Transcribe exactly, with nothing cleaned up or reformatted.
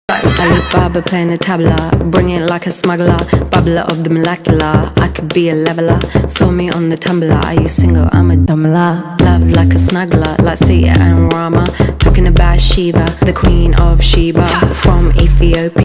Alibaba playing the tabla, bring it like a smuggler, bubbler of the molecular. I could be a leveler, saw me on the tumbler. Are you single? I'm a dumbler. Love like a snuggler, like Sita and Rama. Talking about Shiva, the queen of Sheba, from Ethiopia.